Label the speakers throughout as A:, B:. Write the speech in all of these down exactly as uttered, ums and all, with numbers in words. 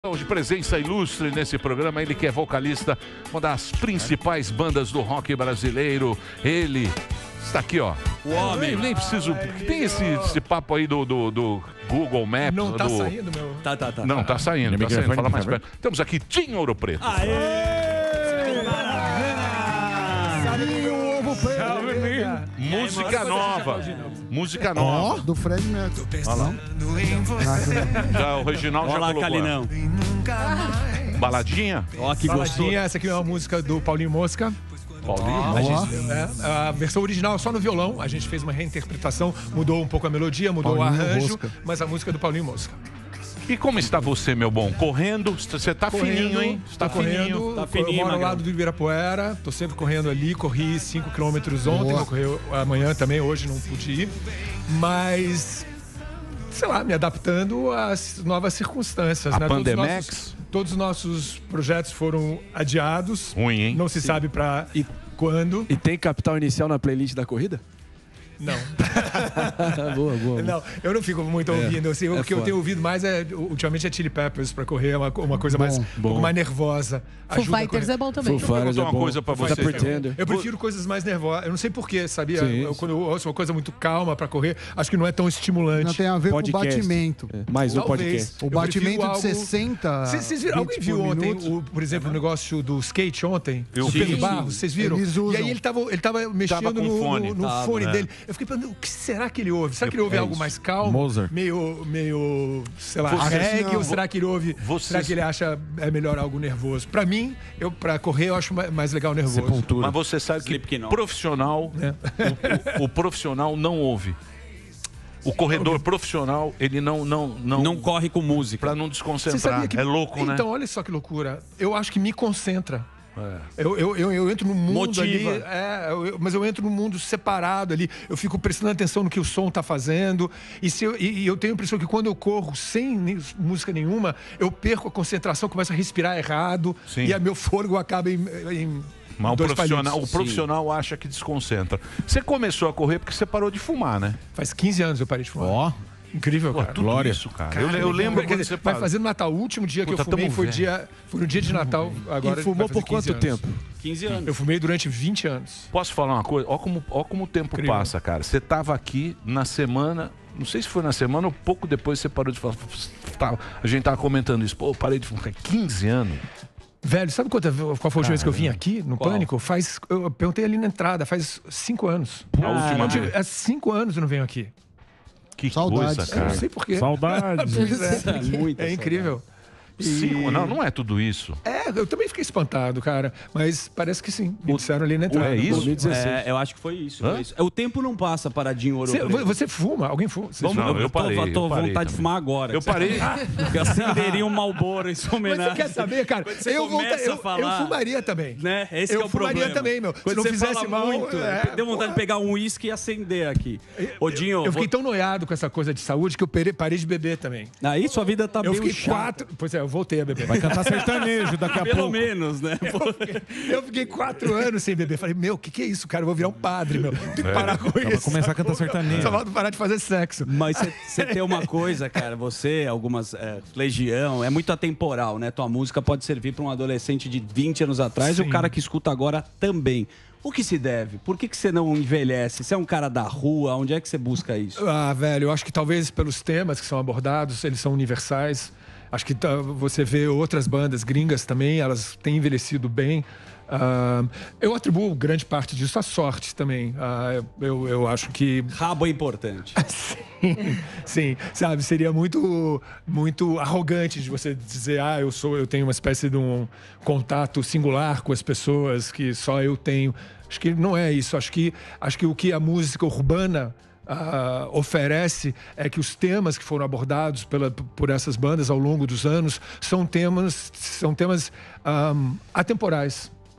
A: De presença ilustre nesse programa, ele que é vocalista, uma das principais bandas do rock brasileiro. Ele está aqui, ó. O homem. Eu nem preciso. Tem esse, esse papo aí do, do, do Google Maps.
B: Não tá
A: do...
B: saindo, meu.
C: Tá, tá, tá.
A: Não, tá saindo. Tá saindo. Fala mais perto. Temos aqui Tim Ouro Preto.
C: Aê!
A: Música nova. Música nova.
D: Ó, do Fred Mercury.
A: Olha lá. Já o Reginaldo já
C: Olha lá,
A: colocou.
C: Calinão.
A: Baladinha?
C: Ó, que gostoso.
B: Baladinha, essa aqui é uma música do Paulinho Mosca.
A: Paulinho.
B: A, gente, é, a versão original é só no violão, a gente fez uma reinterpretação, mudou um pouco a melodia, mudou
D: Paulinho
B: o arranjo,
D: Mosca.
B: mas a música é do Paulinho Mosca.
A: E como está você, meu bom? Correndo? Você tá fininho, hein? Você
B: Tá
A: tá
B: correndo,
A: fininho.
C: Tá
B: eu
C: fininho,
B: moro ao
C: Magrão.
B: lado do Ibirapuera, tô sempre correndo ali, corri cinco quilômetros ontem,
D: Boa.
B: vou correr amanhã também, hoje não pude ir, mas, sei lá, me adaptando às novas circunstâncias.
A: A
B: né? Todos os
A: Pandemex?
B: nossos- Todos os nossos projetos foram adiados,
A: Ruim, hein?
B: não se sabe pra
E: E-
B: quando.
E: E tem capital inicial na playlist da corrida?
B: Não.
E: boa, boa, boa.
B: Não, eu não fico muito ouvindo. Assim, o
E: é
B: que eu
E: foda.
B: tenho ouvido mais é, ultimamente, é Chili Peppers pra correr, é uma, uma coisa mais, um
E: bom.
B: pouco mais nervosa.
F: Foo
B: Ajuda a
F: Fighters
B: correr.
F: é bom também.
E: Foo Fighters
A: perguntar
E: é
A: uma
E: bom.
A: coisa pra
E: Foo
A: você.
E: Fighters Pretender.
B: Eu prefiro coisas mais nervosas. Eu não sei porquê, sabia?
E: Sim.
B: Eu, quando eu ouço uma coisa muito calma pra correr, acho que não é tão estimulante.
D: Não tem a ver
E: Podcast.
D: com o batimento.
E: É, mais um
B: Talvez.
E: podcast.
D: O
B: Eu
D: batimento
B: prefiro
D: de
B: algo-
D: sessenta.
B: Vocês vocês viram? Alguém
D: beats
B: viu
D: por
B: ontem,
D: minuto?
B: o, por exemplo, o negócio do skate ontem?
A: Eu
B: o
A: vi.
B: Pedro
A: Sim.
B: Barros, vocês viram?
D: Eles usam.
B: E aí ele tava, ele tava mexendo
A: Tava com
B: no,
A: fone.
B: no, no
C: Tava,
B: fone
A: é.
B: dele. Eu fiquei pensando, o que será que ele ouve? Será que ele ouve
E: É
B: algo
E: isso.
B: mais calmo?
E: Mozart.
B: Meio, meio, sei lá,
A: Vocês-
B: reggae?
D: não.
B: Ou será que ele ouve...
A: Vocês-
B: Será que ele acha é melhor algo nervoso? Pra mim, eu, pra correr, eu acho ma- mais legal nervoso.
E: Sepultura.
A: Mas você sabe que
C: Slipknot.
A: profissional, o, o- o profissional não ouve. O corredor profissional, ele não não não,
C: Não corre com música.
A: para não
B: Você
A: desconcentrar.
B: sabia que...
A: É louco, né?
B: Então, olha só que loucura. Eu acho que me concentra.
A: É.
B: Eu, eu, eu, eu entro no mundo
C: Motiva.
B: ali, é, eu- eu- mas eu entro num mundo separado ali, eu fico prestando atenção no que o som tá fazendo, e, se eu, e, e eu tenho a impressão que quando eu corro sem ni- música nenhuma, eu perco a concentração, começo a respirar errado,
A: Sim.
B: e a meu fôlego acaba em, em
A: Mas o
B: dois
A: profissional, o
B: palitos.
A: profissional acha que desconcentra. Você começou a correr porque você parou de fumar, né?
B: Faz quinze anos eu parei de fumar.
E: Ó,
B: Incrível,
A: Pô,
B: cara.
A: tudo isso, cara. eu, eu lembro
B: Quer
A: quando
B: dizer,
A: você
B: vai
A: parou.
B: fazer no Natal. O último dia que
A: Puta,
B: eu fumei
A: tamo
B: foi,
A: velho.
B: dia, foi no dia de Natal. Agora
E: e fumou
B: vai fazer
E: por quanto
B: quinze anos.
E: tempo?
C: quinze anos.
B: Eu fumei durante vinte anos.
A: Posso falar uma coisa? Ó como, ó como o tempo
B: Incrível.
A: passa, cara. Você tava aqui na semana, não sei se foi na semana ou pouco depois você parou de falar. Tava- A gente tava comentando isso. Pô, eu parei de fumar. quinze anos.
B: Velho, sabe quanta, qual foi a última vez que eu vim aqui, no
C: Qual?
B: Pânico? Faz, eu perguntei ali na entrada, faz cinco anos.
A: A última
B: Onde-
A: vez.
B: Há cinco anos eu não venho aqui.
A: Que
D: Saudades.
A: coisa,
B: Eu não
A: cara.
B: sei porquê.
E: Saudades.
B: Pois é.
C: Muita
B: É incrível. E-
A: Cinco? Não, não é tudo isso.
B: É, eu também fiquei espantado, cara. Mas parece que sim. Me disseram ali na entrada.
A: é isso?
E: dois mil e dezesseis.
C: É, eu acho que foi isso.
A: Hã?
C: Foi isso. O tempo não passa paradinho, Ouro
B: Você,
C: Preto.
B: você fuma? Alguém fuma? Vocês
C: Vamos,
B: fumam?
A: Não, eu
C: tô,
A: parei,
C: tô
A: eu parei
C: vontade de
A: também.
C: fumar agora.
A: Eu parei.
C: Eu acenderia um Malboro em sua
B: Mas
C: homenagem.
B: você quer saber, cara?
C: Quando você
B: eu, volta-
C: começa
B: eu,
C: a falar,
B: eu fumaria também.
C: Né? Esse
B: eu
C: que é o
B: fumaria
C: problema.
B: também, meu.
C: Quando
B: Se não
C: você
B: fizesse
C: fala
B: mal,
C: muito,
B: é,
C: deu vontade de pegar um uísque e acender aqui. Ô, Dinho,
B: Eu fiquei
C: vou-
B: tão noiado com essa coisa de saúde que eu parei, parei de beber também.
C: aí sua vida tá
B: Eu
C: meio
B: fiquei
C: chata.
B: quatro. Pois é, eu voltei a beber.
E: Vai cantar sertanejo daqui a
C: Pelo
E: pouco.
C: menos, né?
B: Eu fiquei quatro anos sem beber. Falei, meu, o que, que é isso, cara? Eu vou virar um padre, meu. Tem que parar com
E: Vai
B: isso.
E: começar a cantar sertanejo.
B: Só falta parar de fazer sexo.
C: Mas você tem uma coisa, cara, você, algumas, é, Legião, é muito atemporal, né? Tua música pode servir para um adolescente de vinte anos atrás e
B: Sim.
C: o cara que escuta agora também. O que se deve? Por que, que você não envelhece? Você é um cara da rua, onde é que você busca isso?
B: Ah, velho, eu acho que talvez pelos temas que são abordados, eles são universais. Acho que tá- você vê outras bandas gringas também, elas têm envelhecido bem. Ah, eu atribuo grande parte disso à sorte também. Ah, eu, eu acho que
C: Rabo é importante.
B: Sim, sim, sabe, seria muito muito arrogante de você dizer, ah, eu sou, eu tenho uma espécie de um contato singular com as pessoas que só eu tenho. Acho que não é isso. Acho que acho que o que a música urbana ah, oferece é que os temas que foram abordados pela, por essas bandas ao longo dos anos são temas são temas ah, atemporais.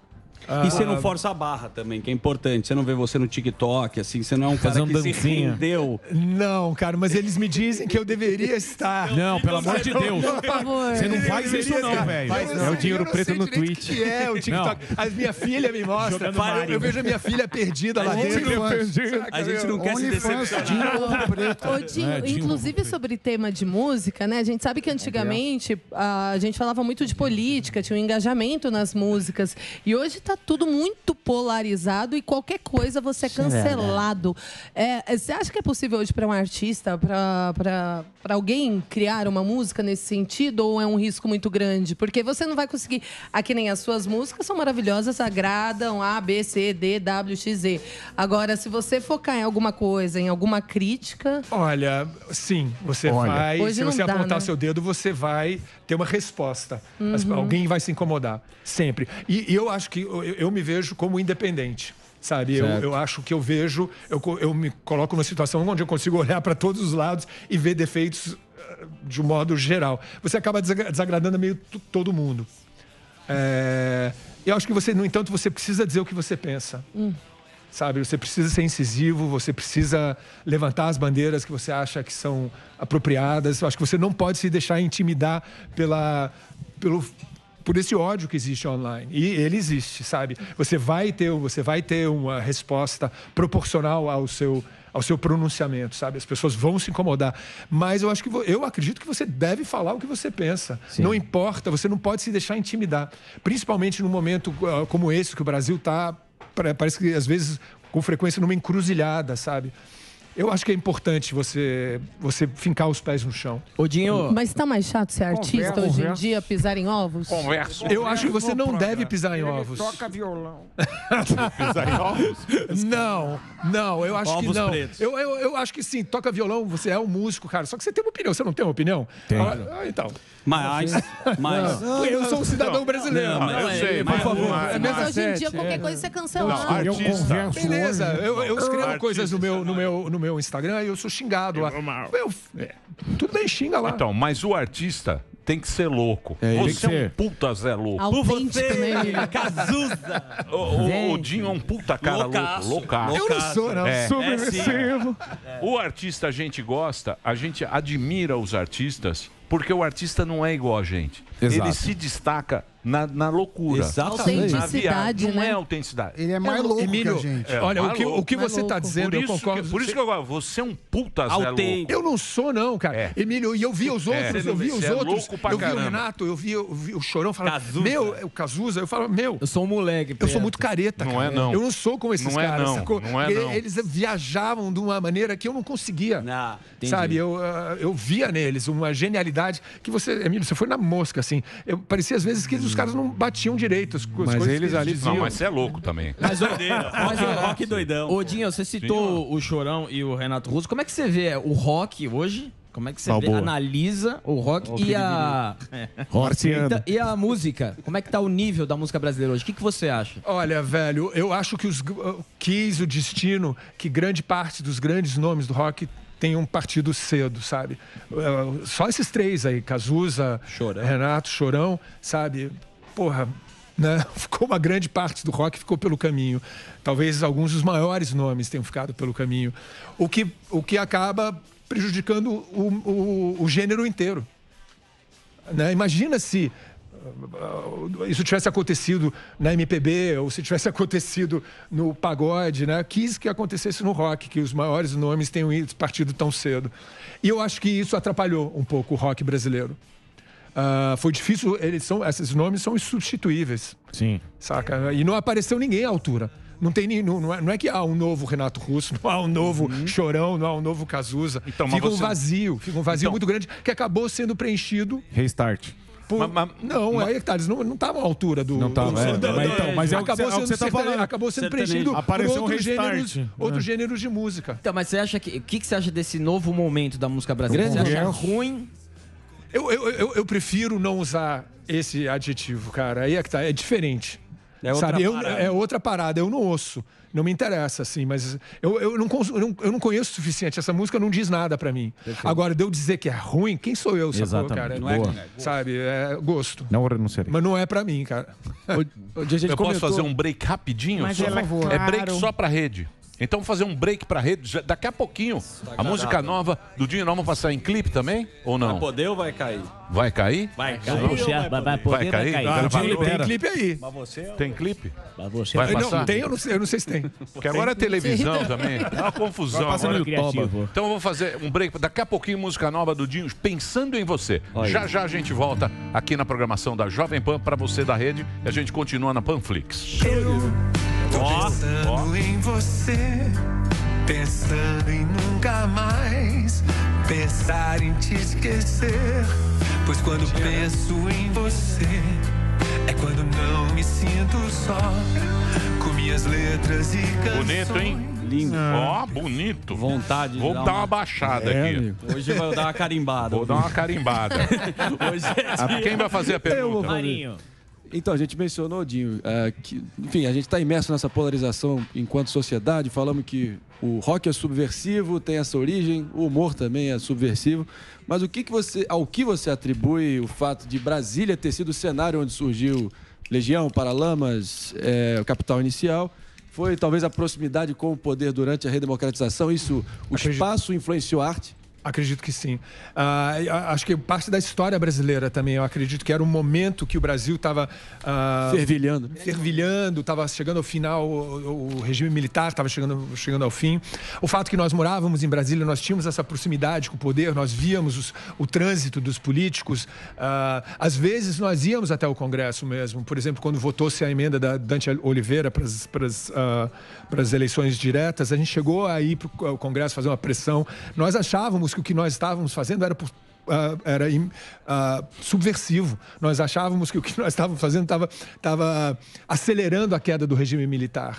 C: E você não força a barra também, que é importante. Você não vê você no TikTok, assim, você não é um cara
E: Fazendo
C: que se
E: dancinha.
C: rendeu.
B: Não, cara, mas eles me dizem que eu deveria estar.
E: Não, pelo amor de Deus.
D: Por favor.
E: Você não faz isso não, velho. É o dinheiro preto no Twitch.
B: Que é o TikTok. A minha filha me mostra.
E: Jogando Mario.
B: Eu vejo a minha filha perdida lá dentro.
C: A gente não quer se decepcionar.
D: Ô, Dinho,
E: É, Dinho,
D: inclusive sobre tema de música, né? A gente sabe que antigamente a gente falava muito de política, tinha um engajamento nas músicas. E hoje tá tudo muito polarizado e qualquer coisa você é cancelado. É, você acha que é possível hoje para um artista, para alguém criar uma música nesse sentido, ou é um risco muito grande? Porque você não vai conseguir. Aqui nem as suas músicas são maravilhosas, agradam A, B, C, D, W, X, Z. Agora, se você focar em alguma coisa, em alguma crítica.
B: Olha, sim, você
E: Olha.
B: vai.
D: Hoje
B: Se
D: não
B: você
D: dá,
B: apontar
D: né?
B: seu dedo, você vai ter uma resposta.
D: Uhum.
B: As- Alguém vai se incomodar, sempre. E, e eu acho que eu, eu me vejo como independente. Sabe, eu, eu acho que eu vejo, eu, co- eu me coloco numa situação onde eu consigo olhar para todos os lados e ver defeitos eh, de um modo geral. Você acaba desagra- desagradando meio t- todo mundo. É, eu acho que você, no entanto, você precisa dizer o que você pensa. Sabe, você precisa ser incisivo, você precisa levantar as bandeiras que você acha que são apropriadas. Eu acho que você não pode se deixar intimidar pela, pelo, por esse ódio que existe online. E ele existe, sabe? Você vai ter, você vai ter uma resposta proporcional ao seu, ao seu pronunciamento, sabe? As pessoas vão se incomodar. Mas eu acho que vo- eu acredito que você deve falar o que você pensa. Não importa, você não pode se deixar intimidar. Principalmente num momento ah, como esse que o Brasil está. Parece que, às vezes, com frequência, numa encruzilhada, sabe? Eu acho que é importante você, você fincar os pés no chão.
F: Ô, Dinho,
D: Mas tá mais chato ser artista
E: Conversa,
D: hoje em
E: conversa.
D: dia, pisar em ovos?
A: Converso.
B: Eu acho que você não deve pisar em ovos.
E: Toca violão.
A: Pisar em ovos.
B: Não, não, eu acho que
C: Ovos
B: não.
C: pretos.
B: Eu, eu, eu acho que sim, toca violão, você é um músico, cara. Só que você tem uma opinião, você não tem uma opinião?
E: Tenho.
B: Ah, ah, então.
C: Mas, mas...
B: Eu sou um cidadão brasileiro.
C: Não,
A: eu
C: é-
A: sei,
C: por
A: mas,
C: favor.
A: mas-
D: Mas
A: mas-
D: hoje em dia,
E: sete,
D: qualquer
E: é.
D: coisa você é
A: Não,
D: cancelado.
E: Eu
A: artista.
E: converso
B: Beleza,
E: hoje.
B: eu, eu escrevo
A: Artista,
B: coisas no meu, no, meu, no meu Instagram e eu sou xingado lá. Eu, é, tudo bem, xinga lá.
A: Então, mas o artista tem que ser louco.
E: É, tem que
A: Você é um
E: ser.
A: puta Zé louco.
D: Autêntico, né, Emílio?
C: Cazuza!
A: O, o, o Dinho é um puta cara
C: Loucaço.
A: louco. Loucaço.
B: eu não sou, não.
A: É.
E: Subversivo.
A: O artista a gente gosta, a gente admira os artistas, porque o artista não é igual a gente.
E: Exato.
A: Ele se destaca na, na loucura.
C: Exatamente.
A: Na
D: Autenticidade,
A: viagem. Não
D: né?
A: é autenticidade.
G: Ele é mais louco
B: Emílio,
G: que a gente.
A: É,
B: olha, o
A: mais
B: que,
A: louco.
B: o que
D: Mais
B: você está
D: louco.
B: dizendo,
A: Por
B: eu
A: isso,
B: concordo.
A: que, por isso que eu gosto. Você é um puta Zé
C: Autêntico.
A: louco.
B: Eu não sou, não, cara.
A: É.
B: Emílio, e eu vi os outros,
A: É.
B: eu vi os
A: Você é
B: outros.
A: louco pra
B: eu vi
A: caramba.
B: o Renato, eu vi, eu vi o Chorão falando,
C: Cazuza.
B: meu, é o Cazuza, eu falo, meu,
F: eu sou um moleque.
B: eu sou muito careta,
A: Não
B: cara.
A: é, não.
B: Eu não sou como esses
A: Não é,
B: caras,
A: não.
B: sacou?
A: Não é,
B: Porque
A: não.
B: Eles viajavam de uma maneira que eu não conseguia.
C: Não,
F: entendi.
B: Sabe, eu, ah, eu via neles uma genialidade que você, Emílio, você foi na mosca, assim. Eu, parecia às vezes que os caras não batiam direito as, co- as
E: Mas
B: coisas
E: eles
B: que
E: ali-
B: diziam.
A: Não, mas você é louco também.
F: Mas, ô,
C: Rock, rock doidão.
F: ô, Dinho, você citou o Chorão e o Renato Russo. Como é que você vê o rock hoje? Como é que você vê,
E: Balboa.
F: analisa o rock e a,
E: Marciano.
F: e a música? Como é que tá o nível da música brasileira hoje? O que, que você acha?
B: Olha, velho, eu acho que os quis o destino que grande parte dos grandes nomes do rock tenham partido cedo, sabe? Eh, Só esses três aí, Cazuza,
C: Chorão.
B: Renato, Chorão, sabe? Porra, né? Ficou uma grande parte do rock ficou pelo caminho. Talvez alguns dos maiores nomes tenham ficado pelo caminho. O que, o que acaba prejudicando o, o, o gênero inteiro. Né? Imagina se uh, isso tivesse acontecido na M P B ou se tivesse acontecido no pagode, né? Quis que acontecesse no rock, que os maiores nomes tenham ido partido tão cedo. E eu acho que isso atrapalhou um pouco o rock brasileiro. Uh, foi difícil, eles são, esses nomes são insubstituíveis,
E: Sim.
B: saca? E não apareceu ninguém à altura. Não, tem, nem- não, não é, não é que há um novo Renato Russo, não há um novo Chorão, não há um novo Cazuza.
A: Então, mas
B: fica um
A: você-
B: vazio, fica um vazio
A: Então-
B: muito grande que acabou sendo preenchido
E: Restart.
B: por...
A: Mas- mas-
B: não, é que tá, eles não estavam à altura do...
E: Não tava,
B: do-
E: é,
B: do-
E: mas então, mas é o que
B: acabou
E: você- é o
B: sendo
E: que você tá
B: sertane-
E: falando.
B: Acabou sendo
C: Sertanejo.
B: preenchido por
E: Apareceu um
B: outros
E: restart,
B: gêneros,
E: né?
B: outros gêneros de música.
F: Então, mas você acha que. O que, que você acha desse novo momento da música brasileira? Você acha
E: converso.
F: ruim?
B: Eu, eu, eu, eu prefiro não usar esse adjetivo, cara. Aí é que tá, é diferente.
C: É outra
B: sabe? Eu,
C: parada.
B: é outra parada, eu não ouço. Não me interessa, assim, mas eu, eu, não, cons- eu, não, eu não conheço o suficiente. Essa música não diz nada pra mim.
E: Perfeito.
B: Agora, de eu dizer que é ruim, quem sou eu, sacou,
E: Exatamente.
B: cara?
E: Não é- Boa.
B: Sabe? É gosto.
E: Não renunciarei.
B: Mas não é pra mim, cara.
A: Eu posso fazer um break rapidinho?
B: Mas
A: Só?
B: ela é
A: É
B: claro.
A: break só pra rede. Então vamos fazer um break pra rede. Já- Daqui a pouquinho, a música nova do Dinho, nós vamos passar em clipe também? Ou não?
C: Vai poder ou vai cair?
A: Vai cair?
C: Vai
A: cair.
C: Vai poder, vai
A: Vai
C: poder, vai
A: cair?
C: cair.
A: Vai
B: Ah,
A: valer?
B: tem clipe aí.
C: Mas você é o-
A: Tem clipe?
G: Mas você
A: Vai
B: não,
A: passar?
B: tem, eu não sei, eu não sei se tem.
A: Porque agora é televisão também. É uma confusão.
B: Vai passar no
A: Agora-
B: YouTube.
A: Então eu vou fazer um break. Daqui a pouquinho, música nova do Dinho, Pensando em Você.
C: Olha.
A: Já já a gente volta aqui na programação da Jovem Pan para você da rede e a gente continua na Panflix.
H: Tô
A: Ó,
H: pensando
A: ó.
H: em você, pensando em nunca mais pensar em te esquecer. Pois quando penso em você, é quando não me sinto só, com minhas letras e canções.
A: Bonito, hein?
C: Lindo.
A: Ó, bonito.
C: Vontade de
A: Vou
C: dar
A: dar
C: uma-
A: uma baixada
C: É,
A: aqui.
C: amigo. Hoje eu vou dar uma carimbada.
A: Vou dar uma carimbada.
C: Hoje é
A: Ah, Quem vai fazer a pergunta?
I: Marinho. Então, a gente mencionou, Dinho, eh, que, enfim, a gente está imerso nessa polarização enquanto sociedade. Falamos que o rock é subversivo, tem essa origem, o humor também é subversivo. Mas o que que você, ao que você atribui o fato de Brasília ter sido o cenário onde surgiu Legião, Paralamas, eh, o Capital Inicial? Foi talvez a proximidade com o poder durante a redemocratização? Isso, o espaço influenciou a arte?
B: Acredito que sim. Ah, acho que parte da história brasileira também. Eu acredito que era um momento que o Brasil estava
I: fervilhando,
B: fervilhando, estava chegando ao final, o, o regime militar estava chegando, chegando ao fim. O fato que nós morávamos em Brasília, nós tínhamos essa proximidade com o poder, nós víamos os, o trânsito dos políticos. Ah, às vezes nós íamos até o Congresso mesmo. Por exemplo, quando votou-se a emenda da Dante Oliveira para as para as, ah, para as eleições diretas, a gente chegou a ir para o Congresso fazer uma pressão. Nós achávamos que o que nós estávamos fazendo era por Uh, era uh, subversivo. Nós achávamos que o que nós estávamos fazendo estava estava acelerando a queda do regime militar.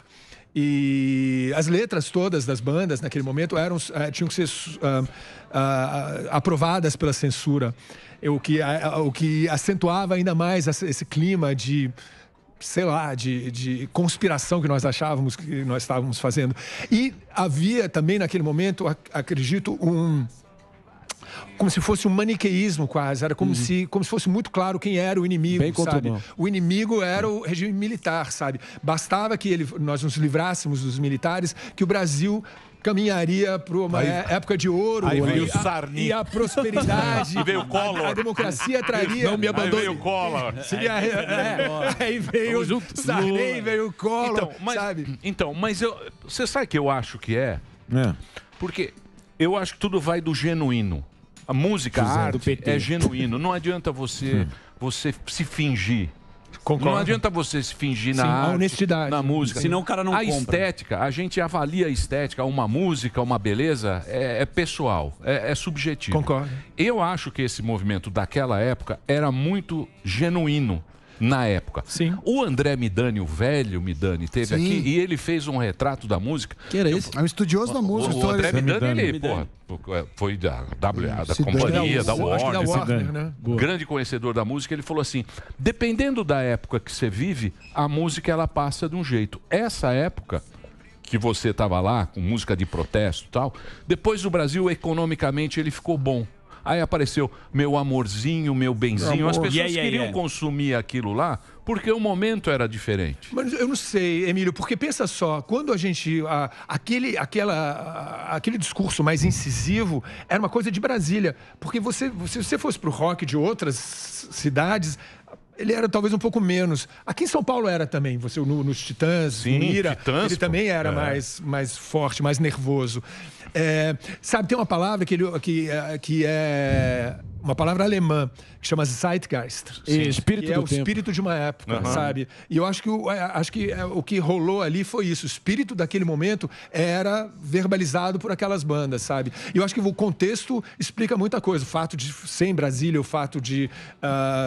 B: E as letras todas das bandas naquele momento eram, uh, tinham que ser uh, uh, aprovadas pela censura, o que, uh, o que acentuava ainda mais esse clima de, sei lá, de, de conspiração que nós achávamos que nós estávamos fazendo. E havia também naquele momento, ac- acredito, um... como se fosse um maniqueísmo quase, era como,
I: Uhum.
B: se, como se fosse muito claro quem era o inimigo,
I: Bem
B: sabe?
I: contramão.
B: O inimigo era o regime militar, sabe? Bastava que ele, nós nos livrássemos dos militares, que o Brasil caminharia para uma
A: Aí-
B: é- época de ouro.
A: aí veio
B: e
A: o
B: a-
A: Sarney.
B: E a prosperidade.
A: E veio o Collor.
B: A, a democracia traria...
A: Não me abandone. Aí veio o Collor.
B: Seria, é, aí veio o Sarney, veio o Collor,
A: Então, mas,
B: sabe?
A: então, mas eu, você sabe o que eu acho que é?
E: É.
A: Porque eu acho que tudo vai do genuíno. A música, a
E: José, do
A: arte
E: P T.
A: é genuíno. Não adianta você, você se fingir.
B: Concordo.
A: Não adianta você se fingir na
B: Sim, a
A: arte,
B: honestidade.
A: na música.
C: Senão o cara não
A: a
C: compra.
A: estética, a gente avalia a estética, uma música, uma beleza, é, é pessoal, é, é subjetivo.
B: Concordo.
A: Eu acho que esse movimento daquela época era muito genuíno. Na época.
B: Sim.
A: O André Midani, o velho Midani, esteve
J: Sim.
A: aqui e ele fez um retrato da música.
I: Que era esse?
J: É um estudioso da música.
A: O, o André
J: história-
A: Midani, ele,
I: Midani.
A: porra, foi da W A, da
J: Sidani.
A: companhia, da
B: Eu acho que da
A: Warner.
B: Warner, né?
A: Grande conhecedor da música, ele falou assim: dependendo da época que você vive, a música ela passa de um jeito. Essa época que você estava lá, com música de protesto e tal, depois o Brasil, economicamente, ele ficou bom. Aí apareceu Meu Amorzinho, Meu Benzinho. As
B: Amor.
A: pessoas
C: Yeah, yeah,
A: queriam
C: yeah.
A: consumir aquilo lá porque o momento era diferente.
B: Mas eu não sei, Emílio, porque pensa só, quando a gente. a- aquele, aquela, a- aquele discurso mais incisivo era uma coisa de Brasília. Porque você, se você fosse para o rock de outras cidades. Ele era talvez um pouco menos. Aqui em São Paulo era também. Você no, nos Titãs,
A: Sim,
B: no Mira,
A: Titãs,
B: ele
A: pô.
B: também era
A: É.
B: mais, mais forte, mais nervoso. É, sabe, tem uma palavra que, ele, que, é- que é uma palavra alemã que chama Zeitgeist.
I: Sim. Espírito
B: que é
I: do
B: o
I: tempo.
B: espírito de uma época,
A: Aham.
B: sabe? E eu acho que, o, é, acho que é, o que rolou ali foi isso. O espírito daquele momento era verbalizado por aquelas bandas, sabe? E eu acho que o contexto explica muita coisa. O fato de ser em Brasília, o fato de ah,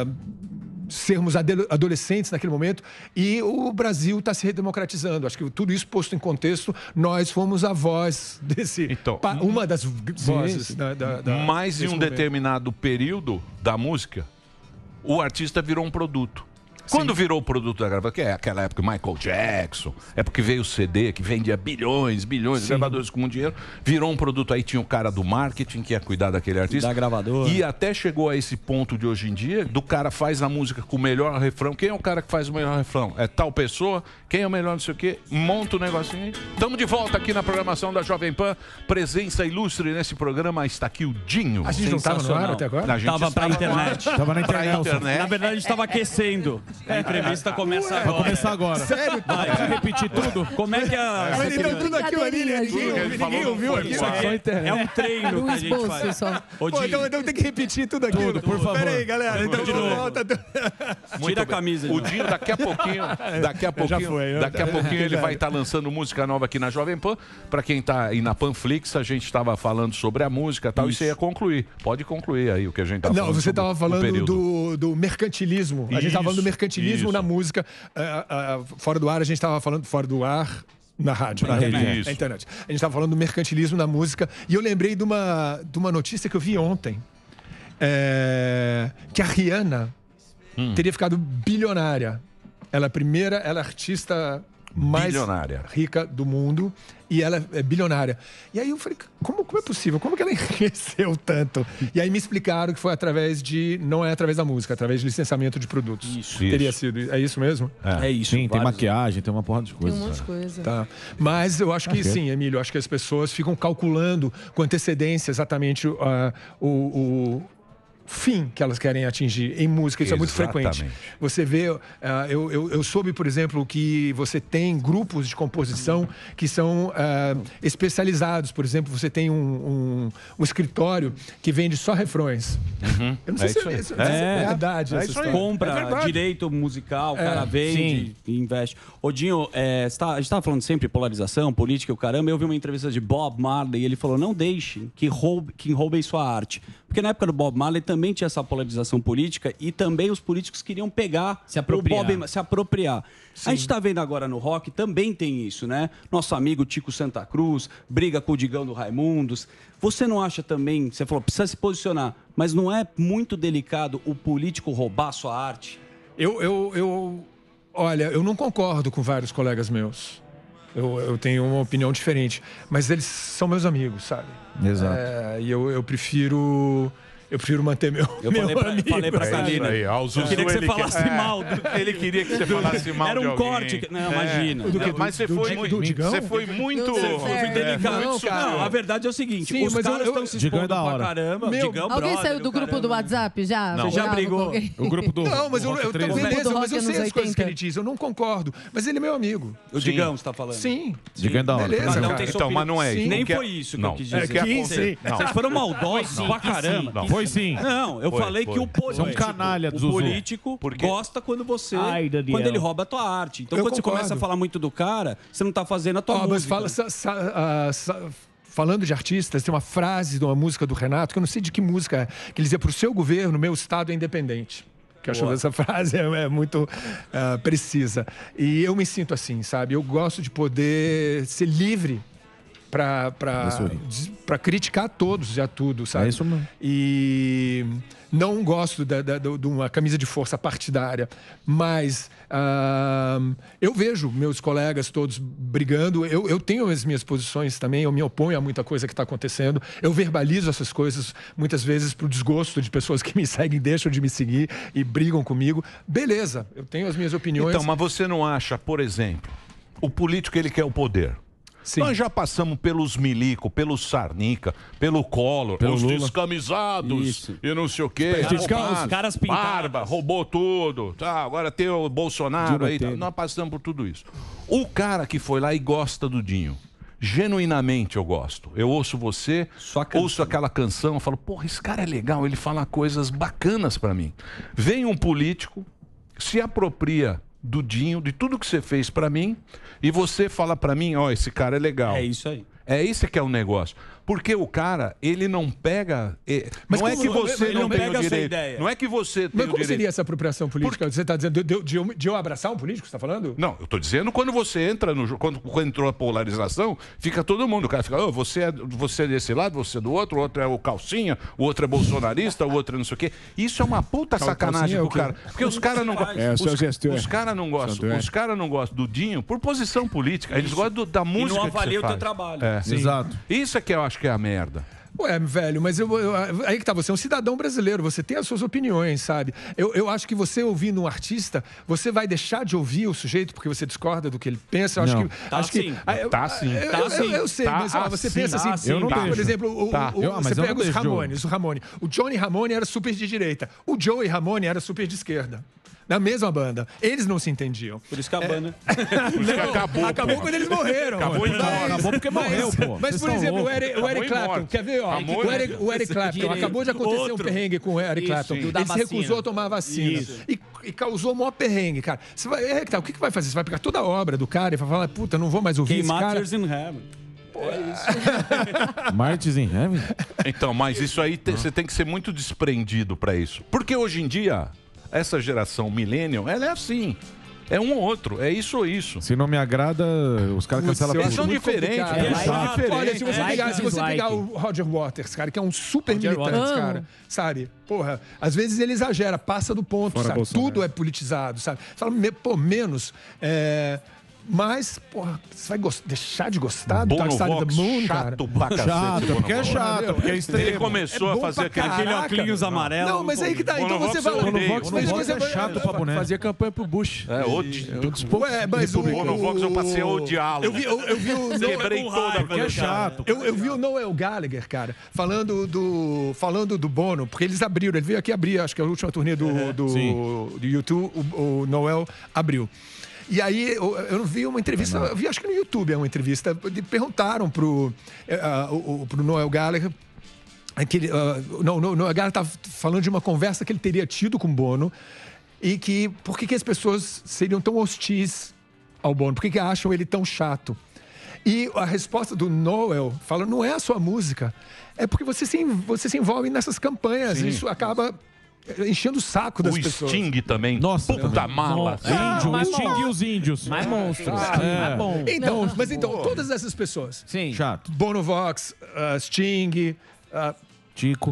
B: sermos ade- adolescentes naquele momento e o Brasil está se redemocratizando. Acho que tudo isso posto em contexto, nós fomos a voz desse...
A: Então,
B: pa- uma das vozes
I: sim.
B: da, da, da,
A: Mas em
B: desse
A: um
B: momento.
A: determinado período da música, o artista virou um produto. Quando virou o produto da gravadora, que é aquela época Michael Jackson, é porque veio o C D, que vendia bilhões, bilhões de gravadores com muito dinheiro, virou um produto, aí tinha o cara do marketing que ia cuidar daquele artista.
C: Da gravadora.
A: E até chegou a esse ponto de hoje em dia, do cara faz a música com o melhor refrão. Quem é o cara que faz o melhor refrão? É tal pessoa, quem é o melhor não sei o quê, monta o negocinho aí. Estamos de volta aqui na programação da Jovem Pan, presença ilustre nesse programa, está aqui o Dinho.
B: A gente não estava no ar até agora?
A: A gente
C: Tava pra
A: estava
C: internet.
E: Tava na
A: Pra
E: internet.
A: internet.
C: Na verdade, a gente tava aquecendo. A entrevista começa
E: Vai
C: agora.
E: começar agora.
B: Sério?
E: Vai repetir tudo?
C: Como é que a...
B: Mas então tudo aquilo ali, né?
D: Brincadeirinha,
B: ninguém,
A: Ele
B: ninguém
A: falou
B: ouviu
A: não
B: aqui.
C: Isso aqui é, é um treino
D: No
C: que a gente
D: esboço
C: faz.
D: só.
C: Ô,
B: Pô,
C: Dinho,
B: então, então tem que repetir tudo aquilo.
E: Tudo, por favor.
B: Pera aí, galera. Então
C: de
B: vamos
C: novo.
B: volta.
C: tira a camisa.
A: O
C: Dinho.
A: Dinho daqui a pouquinho, daqui a pouquinho,
B: foi, né?
A: daqui a pouquinho ele vai estar lançando música nova aqui na Jovem Pan. Para quem tá aí na Panflix, a gente estava falando sobre a música e tal, e você ia concluir. Pode concluir aí o que a gente tá
B: Não,
A: falando.
B: você
A: sobre
B: estava
A: o
B: falando
A: período.
B: do, do mercantilismo. A gente estava falando do
A: Isso,
B: mercantilismo
A: isso.
B: na música. Ah, ah, fora do ar, a gente estava falando fora do ar. Na rádio, na,
A: Na
B: internet.
A: rede, isso.
B: Na internet. A gente estava falando do mercantilismo na música. E eu lembrei de uma, de uma notícia que eu vi ontem. É, que a Rihanna
A: Hum.
B: teria ficado bilionária. Ela é a primeira, ela é a artista mais
A: Bilionária.
B: rica do mundo e ela é bilionária. E aí eu falei, como, como é possível? Como que ela enriqueceu tanto? E aí me explicaram que foi através de, não é através da música, é através de licenciamento de produtos.
C: Isso.
B: Teria sido, é isso mesmo?
C: É isso.
E: Sim, tem
C: vários-
E: maquiagem, tem uma porra de
D: Tem
E: coisas.
D: um monte de coisa.
B: Tá. Mas eu acho que
E: Ok.
B: sim, Emílio, eu acho que as pessoas ficam calculando com antecedência exatamente ah, o, o fim que elas querem atingir em música. Isso é muito
A: Exatamente.
B: frequente. Você vê, ah, eu, eu, eu soube, por exemplo, que você tem grupos de composição que são ah, especializados. Por exemplo, você tem um, um, um escritório que vende só refrões. Eu não sei
A: É
B: se
A: isso
B: é,
A: aí.
B: se é
C: É.
B: verdade.
A: É
B: essa
A: isso aí.
B: história.
C: Compra
A: É verdade.
C: direito musical, o
B: É,
C: cara vende
E: sim.
C: e investe. Ô, Dinho, é, você tá- a gente estava falando sempre de polarização, política e o caramba. Eu vi uma entrevista de Bob Marley e ele falou: não deixe que, roube, que roubem sua arte. Porque na época do Bob Marley também tinha essa polarização política e também os políticos queriam pegar
F: Se apropriar.
C: o Bob, se apropriar. A gente está vendo agora no rock, também tem isso, né? Nosso amigo Tico Santa Cruz briga com o Digão do Raimundos. Você não acha também, você falou, precisa se posicionar, mas não é muito delicado o político roubar sua arte?
B: Eu, eu, eu, olha, eu não concordo com vários colegas meus. Eu, eu tenho uma opinião diferente, mas eles são meus amigos, sabe?
E: Exato.
B: É, e eu, eu prefiro, eu prefiro manter meu,
C: Eu
B: meu
C: falei pra,
B: amigo.
C: falei pra
A: É isso
C: Kalina.
A: aí, ó, o
C: Eu
A: Zuzu,
C: queria que você
A: ele
C: falasse
A: quer- é.
C: mal. do-
A: Ele queria que você falasse mal
C: Era
A: de
C: um
A: alguém.
C: corte. que- Não,
A: É.
C: imagina.
B: Do que-
C: Não,
A: Mas você
B: do
A: foi
B: Di-
A: muito.
B: do Digão?
A: Você foi muito.
D: Não sei,
C: Eu fui
D: É,
C: delicado.
B: não, cara.
C: Não, a verdade é o seguinte:
B: Sim,
C: os
B: mas
C: caras
B: eu- eu-
C: estão se
E: Digão é
C: expondo
E: da
C: pra
E: hora.
C: caramba.
B: Meu,
C: Digão,
D: Alguém
C: brother,
D: saiu do
C: o
D: grupo do
C: caramba.
D: WhatsApp já?
C: Não. Já
D: Bravo
C: brigou.
D: com alguém?
E: O grupo do.
B: Não, mas eu,
E: do
B: eu,
E: Rock
B: eu
E: três,
D: Grupo
E: né?
B: beleza,
D: do
B: mas eu
D: rock
B: sei
D: anos
B: as coisas que
D: oitenta.
B: ele diz, eu não concordo. Mas ele é meu amigo.
C: O Digão, você tá falando?
B: Sim.
E: Digão é da hora.
B: Beleza,
C: Cada um
B: cara.
C: tem sua
A: Então, mas não é
B: Sim.
A: isso.
C: Nem
A: Não quer-
C: foi isso que
A: não.
C: eu quis
A: É
C: dizer.
A: que
B: Sim,
A: aconte-
B: sim.
A: Não.
C: Vocês foram maldosos pra caramba.
A: Não.
E: Foi sim.
C: Não, eu
A: Foi,
C: falei
A: foi.
C: que o político,
E: Você é um canalha,
C: o
E: Zuzu.
C: político
A: Por quê?
C: gosta quando você,
F: Ai, Daniel.
C: quando ele rouba a tua arte. Então,
B: Eu
C: quando você
B: concordo.
C: começa a falar muito do cara, você não tá fazendo a tua
B: Ó, mas
C: música.
B: fala, sa- sa- ah, sa- falando de artistas, tem uma frase de uma música do Renato, que eu não sei de que música é, que ele dizia: pro seu governo, meu estado é independente. Que eu acho que essa frase é, é muito ah, precisa. E eu me sinto assim, sabe? Eu gosto de poder ser livre para
E: Isso aí.
B: para criticar a todos e a tudo, sabe?
E: É isso mesmo.
B: E não gosto da- da- do- de uma camisa de força partidária, mas ah, eu vejo meus colegas todos brigando. Eu, eu tenho as minhas posições também, eu me oponho a muita coisa que está acontecendo. Eu verbalizo essas coisas muitas vezes para o desgosto de pessoas que me seguem, deixam de me seguir e brigam comigo. Beleza, eu tenho as minhas opiniões.
A: Então, mas você não acha, por exemplo, o político ele quer o poder.
B: Sim.
A: Nós já passamos pelos Milico, pelo Sarnica, pelo Collor,
E: Pelo
A: os
E: Lula.
A: descamisados
C: Isso.
A: e não sei o quê.
C: Caras-
A: Roubaram,
C: os caras pintados.
A: Barba, roubou tudo. Tá, agora tem o Bolsonaro aí. Tá, nós passamos por tudo isso. O cara que foi lá e gosta do Dinho, genuinamente eu gosto. Eu ouço você,
C: Sua canção.
A: ouço aquela canção, eu falo, porra, esse cara é legal, ele fala coisas bacanas pra mim. Vem um político, se apropria do Dinho, de tudo que você fez pra mim, e você fala pra mim, ó, esse cara é legal.
C: É isso aí.
A: É isso que é o negócio. Porque o cara, ele não pega... eh,
B: Mas
A: não é
B: como-
A: que você
B: ele
A: não,
B: não
A: tem
B: pega
A: o
B: a sua
A: direito.
B: ideia.
A: Não é que você tem
B: Mas
A: o
B: como
A: direito.
B: seria essa apropriação política? Você está dizendo de, de, de eu, de eu abraçar um político, você está falando?
A: Não, eu tô dizendo quando você entra no jogo, quando, quando entrou a polarização, fica todo mundo. O cara fica, oh, você, é, você é desse lado, você é do outro, o outro é o calcinha, o outro é bolsonarista, o outro é não sei o quê. Isso é uma puta
B: Cal-
A: sacanagem
B: calcinha é o
A: pro cara.
B: quê?
A: Porque os caras não gostam.
B: É, o seu
A: os
B: gestor.
A: os caras não gostam.
B: Santo é.
A: Os caras não gostam do Dinho por posição política. Eles gostam do- da música. que você
C: avaliam o teu
A: faz.
C: trabalho.
A: É.
C: Sim.
A: Exato. Isso é que eu acho que é a merda.
B: Ué, velho, mas eu, eu- aí que tá, você é um cidadão brasileiro, você tem as suas opiniões, sabe? Eu, eu acho que você ouvindo um artista, você vai deixar de ouvir o sujeito porque você discorda do que ele pensa. Eu acho
A: Não.
B: que.
A: Tá
B: acho que
A: sim.
B: ah, eu-
A: Tá sim.
B: Eu,
A: Tá
B: eu-
A: sim.
B: eu- eu sei,
A: Tá
B: mas ó, você
A: assim.
B: pensa assim.
A: Tá sim. Eu não
B: por
A: deixo.
B: exemplo, o,
A: Tá.
B: o-
A: Eu- ah,
B: você
A: mas eu
B: pega
A: não
B: os
A: deixo de
B: Ramones, o Ramone. O Johnny Ramone era super de direita. O Joey Ramone era super de esquerda. Na mesma banda. Eles não se entendiam.
C: Por isso que a banda.
A: Por isso que acabou.
B: Acabou
A: porra.
B: quando eles morreram.
A: Acabou
B: Mas-
A: embora. Acabou porque
B: mas-
A: morreu, pô.
B: Mas,
A: Vocês
B: por
A: são
B: exemplo, o
A: loucos.
B: Eric, o
A: Acabou
B: Eric
A: em
B: Clapton,
A: morte.
B: quer ver? Ó,
A: Acabou
B: o
A: em-
B: Eric, o Eric Clapton
A: Direito.
B: acabou de acontecer um
A: Outro.
B: perrengue com o Eric
A: Isso,
B: Clapton.
A: sim.
B: Ele
A: Da
B: se
A: vacina.
B: recusou a tomar a vacina.
A: Isso.
B: E, e causou um maior perrengue, cara. Você vai, Eric, tá, o que, que vai fazer? Você vai pegar toda a obra do cara e vai falar, puta, não vou mais ouvir esse
C: Queimar
B: cara.
C: Tears in Heaven.
E: Martins in Heaven?
A: Então, mas isso aí te- você tem que ser muito desprendido pra isso. Porque hoje em dia, essa geração millennial, ela é assim. É um ou outro, é isso ou isso.
E: Se não me agrada, os caras
B: Putz,
E: cancelam
B: eu
E: tudo.
B: acho
A: são
B: muito
A: diferentes,
B: complicado.
A: é,
B: São
A: são diferentes.
B: Olha, se você,
F: Like
B: pegar,
F: e
B: se você
F: dislike.
B: pegar o Roger Waters, cara, que é um super
F: Roger
B: militante,
F: Waters.
B: cara, sabe? Porra, às vezes ele exagera, passa do ponto,
E: Fora
B: sabe?
E: Bolsonaro.
B: Tudo é politizado, sabe? Fala, me- pô, menos. é, Mas, porra, você vai gos- deixar de gostar do Dark Side of the Moon, cara?
A: chato pra cacete.
E: Chato, porque é chato, porque é extremo.
A: Ele começou
B: É
A: a
B: bom
A: fazer
B: pra
A: aquele...
B: caraca.
C: Aquele óculos amarelo.
B: Não, mas aí que tá. Então
A: Bonovox
B: você fala.
A: eu odeio.
E: Bonovox
B: Mas
E: Bonovox
B: você
E: é
B: vai-
E: chato pra boneco.
I: Fazia campanha pro Bush.
A: É, odi...
I: Um dos poucos
B: Ué, mas o,
A: O Bonovox eu passei a odiá-lo.
B: Eu vi, eu, eu vi o
A: Celebrei
B: Noel-
A: toda a
E: Porque é chato.
B: Eu, eu vi o Noel Gallagher, cara, falando do, falando do Bono, porque eles abriram, ele veio aqui abrir, acho que a última turnê do, do, do YouTube, o, o Noel abriu. E aí eu, eu vi uma entrevista, eu vi acho que no YouTube é uma entrevista, de- perguntaram pro, eh, ah, o- o- pro Noel Gallagher, aquele, ah, não, não, Noel Gallagher estava falando de uma conversa que ele teria tido com o Bono e que por que, que as pessoas seriam tão hostis ao Bono, por que, que acham ele tão chato? E a resposta do Noel fala, não é a sua música, é porque você se, en- você se envolve nessas campanhas,
A: Sim.
B: isso acaba enchendo o saco das
A: O
B: pessoas.
A: Sting também.
E: Nossa,
A: puta
E: também.
A: mala.
E: Índio,
F: mas
E: o Sting
F: bom.
E: e os índios.
F: Mais monstros.
E: É.
F: É bom.
B: Então, mas então, todas essas pessoas,
F: Sim.
E: Chato.
B: Bonovox, uh, Sting, uh,
E: Tico.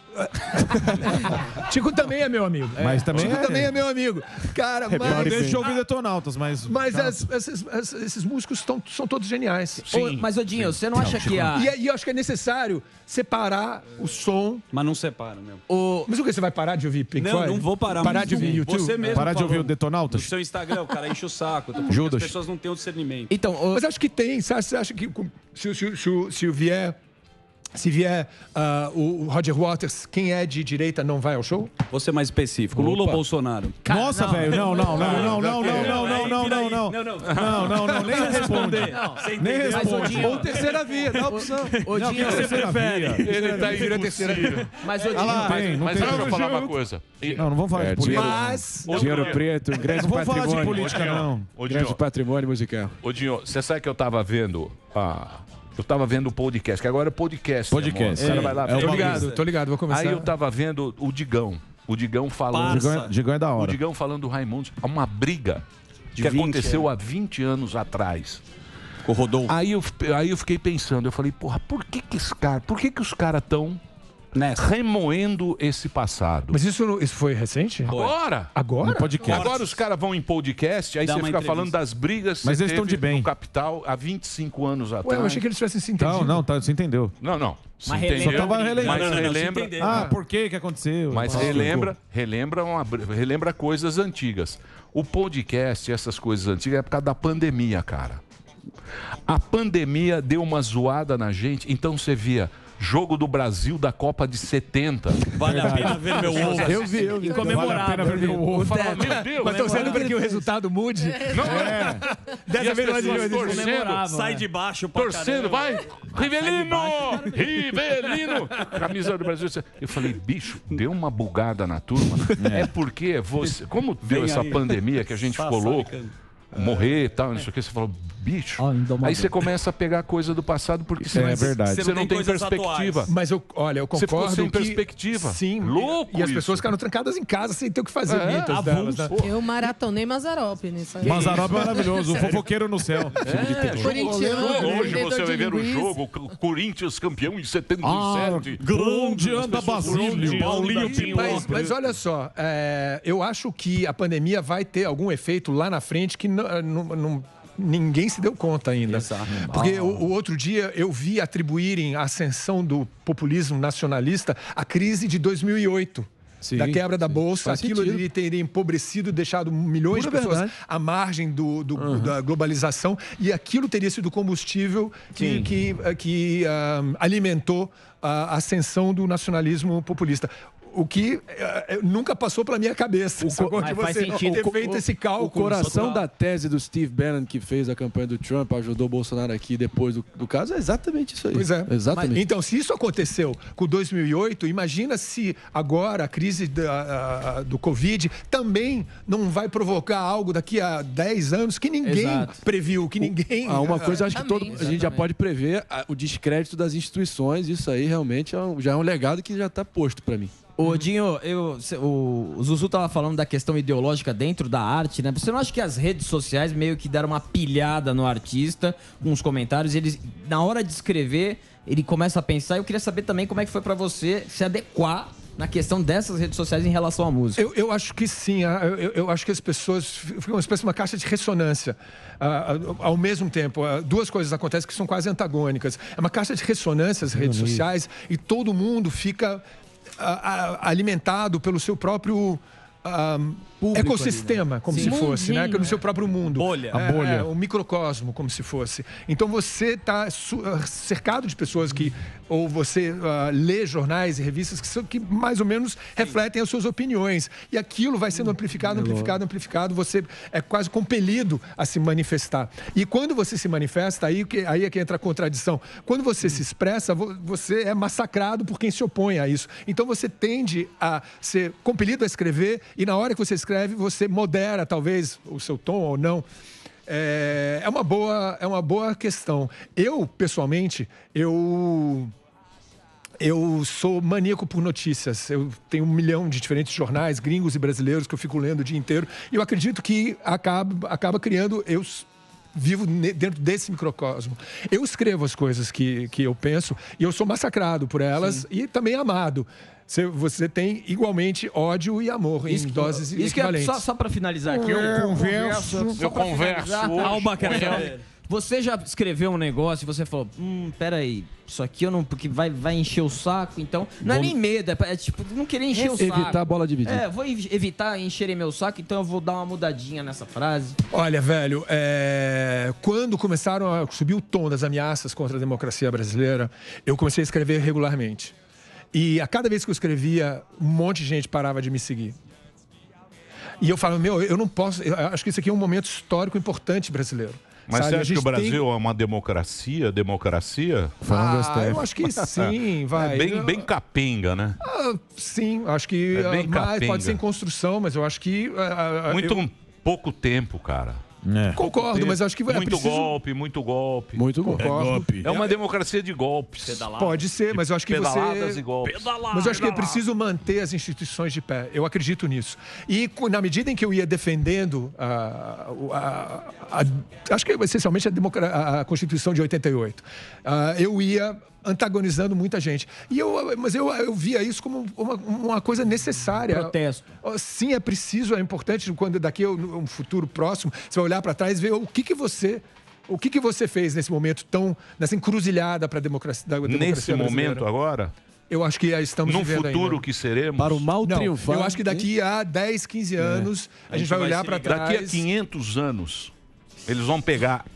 B: Tico também é meu amigo.
E: Mas também
B: Tico
E: é-
B: também é meu amigo. Cara,
E: Eu
B: mas,
E: deixo de ouvir Detonautas, mas...
B: mas as- esses, esses- esses músicos tão, são todos geniais.
F: Ô, mas, Odinho, você não acha que a.
B: E, é- e eu acho que é necessário separar o som.
C: Mas não separa mesmo.
F: o-
B: Mas o que? Você vai parar de ouvir Pink
C: Não,
B: Floyd?
C: não vou parar.
B: Parar
C: mas
B: de ouvir YouTube?
C: Você mesmo
E: Parar de
C: falou
E: ouvir o
C: No
E: Detonautas?
C: seu Instagram, o cara enche o saco. Eu tô falando que
E: Judas.
C: As pessoas não têm o discernimento.
F: Então, o-
B: Mas acho que tem. Você acha, você acha que com- se, se, se, se vier. Se vier ah, o Roger Waters, quem é de direita não vai ao show?
C: Você mais específico, Lula ou Bolsonaro?
E: Nossa, velho, não, não, não, não, não, não, não, não, não, não, não.
C: Não, não.
E: Não, não, não, nem responde.
C: Não, você
E: Nem
C: entendeu?
F: Mas,
E: responde.
F: Odinho,
I: Ou terceira via, dá opção.
F: Odinho,
E: Você prefere?
A: Ele tá
B: Vira a terceira
A: impossível.
F: mas
E: Ah
F: Odinho,
E: lá, tem, não
A: Mas
E: tem.
A: deixa eu falar uma coisa. E-
E: Não, não vamos falar de
I: É,
E: política.
B: Mas.
I: Dinheiro preto, um grande
E: Não vamos falar de
I: patrimônio.
E: política, não.
A: Ô,
I: Grande
A: Dinho,
I: patrimônio musical.
A: ô, Dinho, você sabe que eu tava vendo... Ah, eu tava vendo o podcast, que agora é podcast.
E: Podcast.
A: Amor. O cara vai lá...
E: É, é
B: Tô
E: uma
B: ligado, tô ligado, vou começar.
A: Aí eu tava vendo o Digão. O Digão falando...
E: Digão é- Digão é da
A: O
E: hora.
A: Digão falando do Raimundos. Há uma briga
C: De
A: que
C: vinte,
A: aconteceu
C: é.
A: há vinte anos atrás.
C: Com o Rodolfo.
A: Aí eu, aí eu fiquei pensando, eu falei, porra, por que que, esse cara, por que, que os caras estão
C: Nessa.
A: remoendo esse passado?
B: Mas isso, não- isso foi recente?
A: Agora!
B: Agora?
E: No podcast.
A: Agora os caras vão em podcast, aí
C: Dá
A: você
C: uma
A: fica
C: entrevista.
A: falando das brigas que
E: Mas
A: você
E: eles estão
A: teve
E: de bem.
A: no Capital há vinte e cinco anos
B: Ué,
A: atrás.
B: eu achei que eles tivessem se entendido.
E: Não, não, tá, você entendeu.
A: Não, não. Se
F: Mas
A: entendeu,
F: relembra-
E: Só tava relembrando.
A: mas
C: Não, não, não, se
A: relembra,
C: entendeu.
E: Ah, por que que aconteceu?
A: mas
E: Ah,
A: relembra, relembra, uma, br- relembra coisas antigas. O podcast, essas coisas antigas, é por causa da pandemia, cara. A pandemia deu uma zoada na gente, então você via jogo do Brasil da Copa de setenta.
C: Vale a pena ver meu ovo.
I: Eu vi, eu vi.
F: e comemorava.
E: Vale a pena ver meu ovo.
A: Eu falava, meu Deus,
B: Mas torcendo para que o resultado mude.
A: não,
E: É.
B: Dessa
A: E as
B: vez nós
A: pessoas
B: vamos
A: torcendo,
F: Comemorava,
C: Sai
F: é.
C: de baixo pra
A: torcendo,
C: caramba.
A: vai, Rivelino, Rivelino, camisa do Brasil. Eu falei, bicho, deu uma bugada na turma. É, porque você, como deu
C: Vem
A: essa
C: aí.
A: pandemia que a gente ficou louco,
C: Sassaricando.
A: morrer e tal, não sei o que. Você fala, bicho. Aí você começa a pegar coisa do passado porque você,
B: É
A: não,
B: verdade.
A: você não tem perspectiva.
B: Mas eu, olha, eu
A: Você
B: concordo
A: ficou sem
B: que...
A: perspectiva.
B: Sim.
A: Louco
B: E as
A: isso.
B: pessoas ficaram trancadas em casa sem ter o que fazer,
A: É,
B: muitas
A: avulso.
B: delas. Né?
D: Eu maratonei Mazzaropi nisso aí.
E: Mazzaropi é maravilhoso, o fofoqueiro no céu.
A: É,
D: Corintiano,
A: hoje
D: vendedor
A: você
D: de
A: vai ver o
D: linguiça.
A: jogo, o Corinthians campeão em setenta e sete.
E: Ah, grande anda Basílio, Paulinho Pinho.
B: Mas, mas olha só, é, eu acho que a pandemia vai ter algum efeito lá na frente que não, não, não- ninguém se deu conta ainda. Porque o, o outro dia eu vi atribuírem a ascensão do populismo nacionalista à crise de dois mil e oito.
I: Sim,
B: da quebra da bolsa,
I: Faz
B: aquilo
I: sentido.
B: ele teria empobrecido, deixado milhões
I: Pura
B: de pessoas
I: verdade.
B: à margem do, do- da globalização, e aquilo teria sido combustível que, que, que ah, alimentou a ascensão do nacionalismo populista. O que eh, nunca passou pela minha cabeça. Sacou?
F: mas
B: De
F: faz
B: você
F: sentido.
B: ter feito esse cálculo.
I: O coração
B: Total.
I: da tese do Steve Bannon, que fez a campanha do Trump, ajudou o Bolsonaro aqui depois do, do caso, é exatamente isso aí.
B: Pois é.
I: Exatamente.
B: Então, se isso aconteceu com dois mil e oito, imagina se agora a crise da, a- do Covid também não vai provocar algo daqui a dez anos que ninguém
I: Exato.
B: previu, que ninguém...
I: Ah, uma coisa, acho que todo,
D: Também,
I: a gente já pode prever ah, o descrédito das instituições. Isso aí realmente é um- já é um legado que já está posto para mim.
F: Ô, Dinho, eu, cê- o, o Zuzu tava falando da questão ideológica dentro da arte, né? Você não acha que as redes sociais meio que deram uma pilhada no artista com os comentários? Eles, na hora de escrever, ele começa a pensar. Eu queria saber também como é que foi pra você se adequar na questão dessas redes sociais em relação à música.
B: Eu, eu acho que sim. ah, Eu, eu acho que as pessoas ficam uma espécie de uma caixa de ressonância. Ah, ah, ao mesmo tempo, ah, duas coisas acontecem que são quase antagônicas. É uma caixa de ressonância, as redes sociais, e todo mundo fica ah, ah, alimentado pelo seu próprio ah, ecossistema,
I: ali, né?
B: como
I: Sim.
B: se fosse, né?
I: Mundinho,
B: No seu próprio mundo.
I: Bolha.
B: É,
I: A bolha.
B: é, um microcosmo, como se fosse. Então você está cercado de pessoas que, ou você ah, lê jornais e revistas que, são, que mais ou menos refletem as suas opiniões. E aquilo vai sendo amplificado, amplificado, amplificado. Você é quase compelido a se manifestar. E quando você se manifesta, aí, que- aí é que entra a contradição. Quando você se expressa, vo- você é massacrado por quem se opõe a isso. Então você tende a ser compelido a escrever, e na hora que você escreve, você modera talvez o seu tom ou não. É, é uma boa, é uma boa questão. Eu, pessoalmente, eu eu sou maníaco por notícias. Eu tenho um milhão de diferentes jornais, gringos e brasileiros, que eu fico lendo o dia inteiro. E eu acredito que acaba, acaba criando... Eu s- vivo ne- dentro desse microcosmo. Eu escrevo as coisas que, que eu penso e eu sou massacrado por elas e também amado. Você, você tem igualmente ódio e amor
F: Isso
B: em
F: que-
B: doses
F: isso que é,
B: equivalentes.
F: só, só pra finalizar aqui, eu
B: Eu
F: converso.
B: converso.
F: só
B: Eu
F: pra
B: converso
F: finalizar,
B: hoje
F: Calma,
B: com
F: cara.
B: ela.
F: Você já escreveu um negócio e você falou, hum, peraí, isso aqui eu não. Porque vai, vai encher o saco, então. Não é
I: Vamos-
F: nem medo, é, pra- é tipo, não querer encher o saco.
I: Evitar a bola dividida.
F: É, vou ev- evitar encherem meu saco, então eu vou dar uma mudadinha nessa frase.
B: Olha, velho, é, quando começaram a subir o tom das ameaças contra a democracia brasileira, eu comecei a escrever regularmente. E a cada vez que eu escrevia, um monte de gente parava de me seguir. E eu falava, meu, eu não posso... Eu acho que isso aqui é um momento histórico importante brasileiro.
A: Mas
B: sabe?
A: você
B: A
A: acha que
B: gente
A: o Brasil
B: tem-
A: é uma democracia? Democracia?
B: Ah, eu acho que sim, vai.
A: É bem, bem capenga, né?
B: Ah, sim, acho que
A: É bem
B: ah, mais,
A: capenga.
B: pode ser em construção, mas eu acho que... ah, ah,
A: Muito
B: eu-
A: pouco tempo, cara.
B: Concordo, mas acho que é
A: Muito
B: preciso-
A: golpe, muito golpe.
I: Muito
B: golpe. É golpe.
A: É uma democracia de golpes.
B: Pode ser, mas eu acho que você...
A: Pedaladas e golpes.
B: Mas eu acho que é preciso manter as instituições de pé. Eu acredito nisso. E co- na medida em que eu ia defendendo a, a- a- acho que essencialmente a, democra- a Constituição de oitenta e oito, ah, eu ia antagonizando muita gente. E eu, mas eu, eu via isso como uma, uma coisa necessária.
F: Protesto.
B: Sim, é preciso, é importante quando daqui a um um futuro próximo você vai olhar para trás e ver o que que você o que que você fez nesse momento tão nessa encruzilhada para a democracia, da democracia
A: Nesse
B: brasileira.
A: momento agora?
B: Eu acho que estamos
A: No
B: vivendo
A: futuro
B: ainda.
A: que seremos?
I: Para o mal
B: Não,
I: triunfar.
B: eu acho que daqui a dez, quinze anos a, gente vai olhar para trás.
A: Daqui a quinhentos anos, eles vão pegar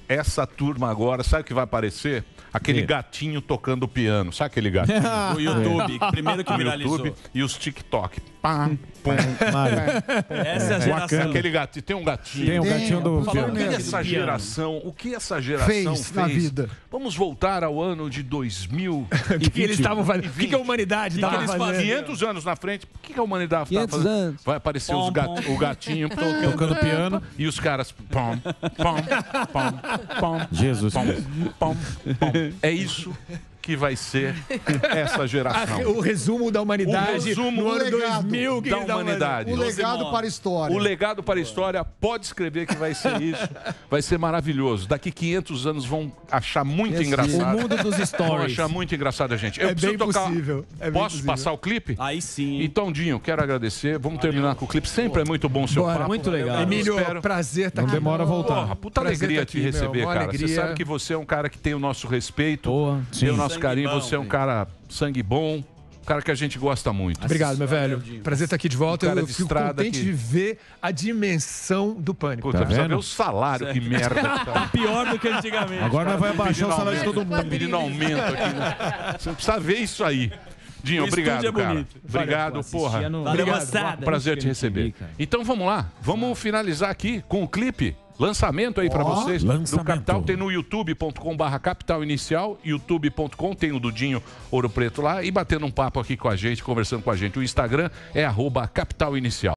A: essa turma agora, sabe o que vai aparecer? Aquele
G: É.
A: gatinho tocando piano. Sabe aquele gatinho?
C: O YouTube, primeiro que
A: O
C: viralizou.
A: YouTube e os TikTok. Pá, pum.
C: Essa é a geração.
A: Aquele gatinho. Tem um gatinho.
G: Tem um gatinho do
A: O
G: piano.
A: que essa geração, o que essa geração
B: Fez
A: fez,
B: na vida.
A: Vamos voltar ao ano de dois mil.
B: O que, que eles estavam fazendo? O que, que a humanidade
A: Que que
B: estava
A: eles
B: fazendo?
A: faziam? quinhentos anos na frente, o que, que a humanidade estava
I: quinhentos
A: fazendo?
I: anos.
A: Vai aparecer
C: Pom,
A: os gat-
C: pom.
A: o gatinho tocando,
G: Tocando piano.
A: e os caras pom, pom, pom, pom,
G: Jesus
A: pom,
G: Cristo.
A: pom, pom. É isso que vai ser essa geração.
B: O resumo da humanidade
A: O resumo
B: no ano
J: legado
B: dois mil. que
A: da
B: eles estavam
A: humanidade.
J: O legado para a história.
A: O legado para a história, pode escrever que vai ser isso. Vai ser maravilhoso. Daqui quinhentos anos vão achar muito
I: Yes,
A: engraçado.
F: O mundo dos
A: Vão
F: stories.
A: achar muito engraçado a gente. Eu
B: É
A: preciso
B: bem
A: tocar.
B: possível, é bem
A: Posso
B: possível.
A: passar o clipe?
C: Aí sim.
A: Então, Dinho, quero agradecer. Vamos terminar com o clipe. Sempre é muito bom o seu
B: Bora.
A: papo.
F: Muito legal.
B: Emílio,
A: Espero.
B: prazer estar
G: Não
B: aqui.
G: demora a voltar.
A: Porra, puta
B: Prazer
A: alegria
B: tá
A: te
B: aqui, meu.
A: receber,
B: Uma
A: cara.
B: alegria.
A: Você sabe que você é um cara que tem o nosso respeito,
F: Boa.
A: tem o nosso
C: Sangue
A: carinho.
C: bom,
A: Você é um
C: velho.
A: cara sangue bom, um cara que a gente gosta muito.
B: Obrigado, meu velho. Prazer estar aqui de volta.
A: Um cara
B: Eu
A: de
B: fico
A: estrada
B: contente
A: que-
B: de ver a dimensão do pânico.
A: Puta,
G: Tá
A: precisa
G: vendo?
A: ver o salário, que merda. Tá.
C: Pior do que antigamente.
G: Agora nós vai abaixar o salário de todo mundo.
A: Pedindo aumento aqui. Né? Você precisa ver isso aí. Dinho,
C: O
A: obrigado,
C: estúdio é
A: cara.
C: bonito.
A: Obrigado, porra.
F: Assistia no-
C: Valeu,
B: Obrigado.
C: moçada.
A: Prazer te receber. Então vamos lá, vamos finalizar aqui com o clipe. Lançamento aí pra vocês. Do
G: lançamento.
A: Capital tem no youtube ponto com barra Capital Inicial, youtube ponto com, tem o Dudinho Ouro Preto lá e batendo um papo aqui com a gente, conversando com a gente. O Instagram é arroba Capital Inicial.